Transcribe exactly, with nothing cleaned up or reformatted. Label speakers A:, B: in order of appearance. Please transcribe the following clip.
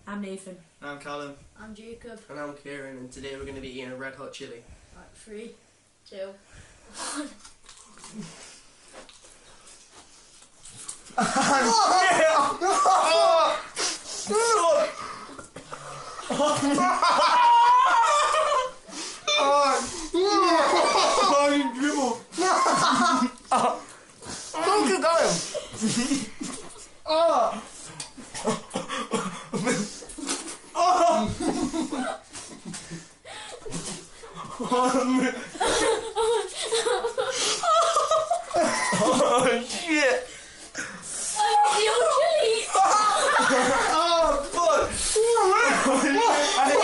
A: I'm Nathan.
B: I'm Callum.
C: I'm Jacob.
B: And I'm Kieran, and today we're going to be eating a red hot chilli.
C: Right, three, two, one.
B: Don't keep going! Oh! Oh shit!
C: Your chili!
B: Oh fuck! I